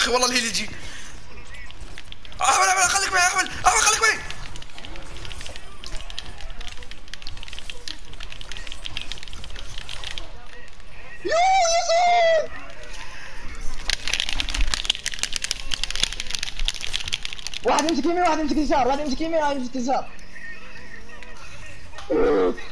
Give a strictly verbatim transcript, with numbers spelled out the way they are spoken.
اخي والله الهيل يجي. احمد احمد خليك معي، احمد احمد خليك معي. يو ياسين. واحد يمسك يمين واحد يمسك يسار، واحد يمسك يمين واحد يمسك يسار.